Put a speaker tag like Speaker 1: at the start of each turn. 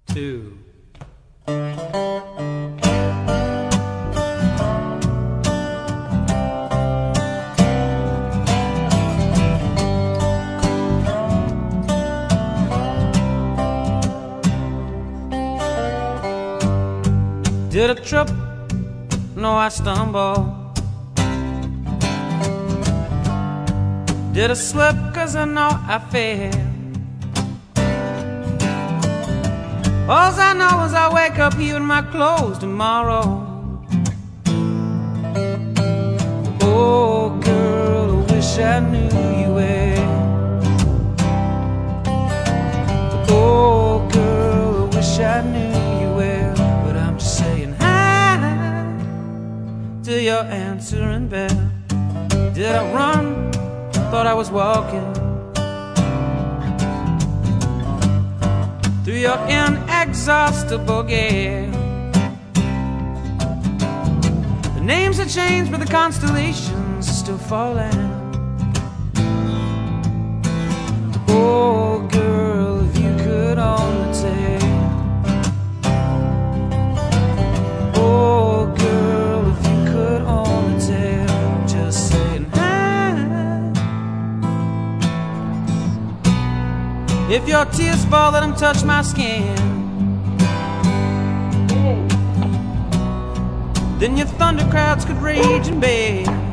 Speaker 1: 2. Did a trip? No, I stumbled. Did a slip? 'Cause I know I failed. All I know is I wake up here in my clothes tomorrow. Oh, girl, I wish I knew you well. Oh, girl, I wish I knew you well. But I'm just saying hi to your answering bell. Did I run? Thought I was walking through your inexhaustible gale. The names have changed, but the constellations are still falling. Oh, girl, if you could only tell. Oh, girl, if you could only tell. Just saying hi. If your tears fall, let them touch my skin. Then your thunder crowds could rage in bed.